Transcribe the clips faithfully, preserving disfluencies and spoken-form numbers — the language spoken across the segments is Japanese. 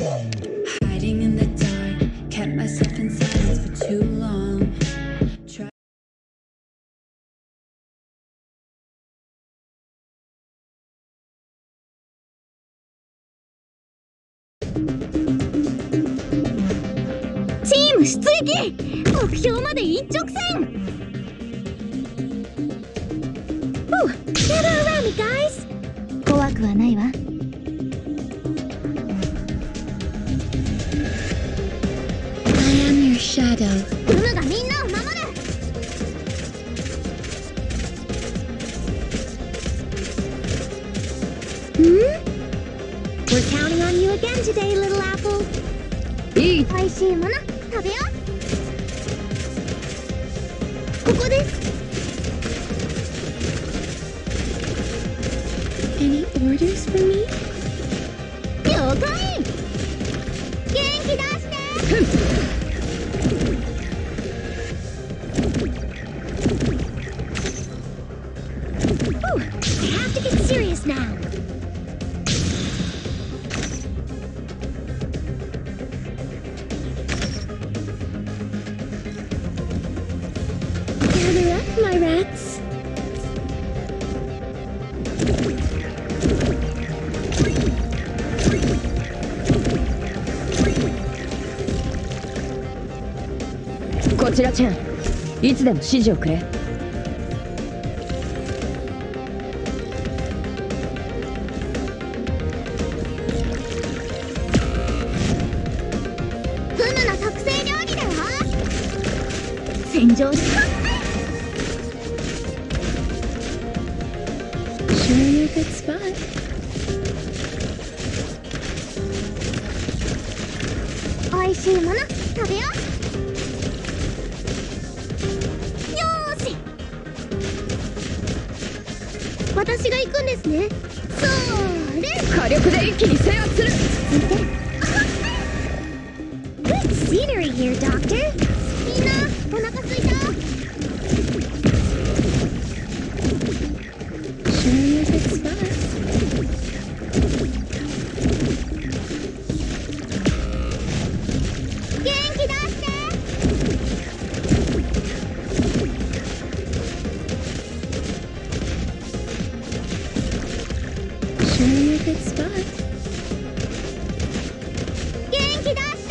Hiding in the dark, kept myself in silence for too long. Try- チーム出撃！目標まで一直線！ Oh, gather around me, guys! 怖くはないわ。 I am your shadow. ムムがみんなを守る！ Hmm? We're counting on you again today, little apple. いい。 美味しいもの食べよう。ここです。 Any orders for me? 了解。元気出して。 Oh, I have to get serious now. Gather up, my rats. こちらちゃん、いつでも指示をくれ。 フムの特製料理だよ。洗浄し Sure you a good spot. 美味しいもの食べよう。よーし。私が行くんですね。そーれ。 火力で一気に制圧する。 Good scenery here, Doctor. みんなお腹すいた。 Sure you a good spot. 元気出して。 Sure you a good spot. 元気出して。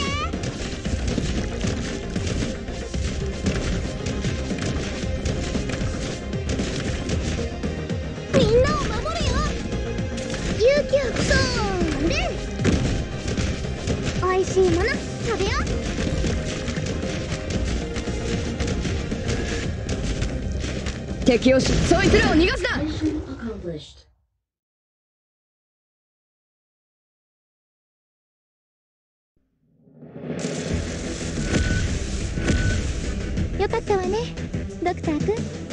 みんなを守るよ。勇気をそーれ。美味しいもの食べよう。 敵をし、そいつらを逃がすな。 Accomplished. よかったわね、ドクター君。